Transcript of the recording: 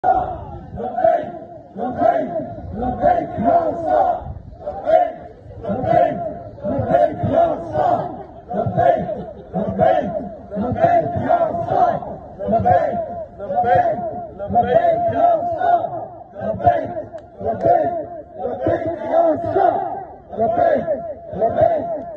لبيك لبيك لبيك يا صاح، لبيك لبيك لبيك يا صاح، لبيك لبيك لبيك يا صاح، لبيك لبيك لبيك يا صاح، لبيك لبيك لبيك يا صاح، لبيك لبيك